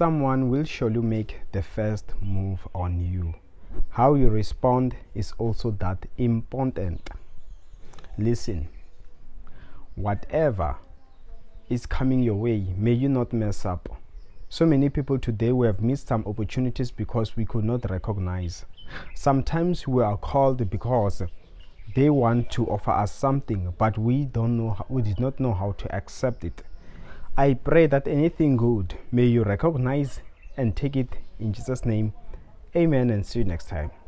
someone will surely make the first move on you. How you respond is also that important. Listen, whatever is coming your way, may you not mess up. So many people today, we have missed some opportunities because we could not recognize. Sometimes we are called because they want to offer us something, but we did not know how to accept it. I pray that anything good, may you recognize and take it in Jesus' name. Amen, and see you next time.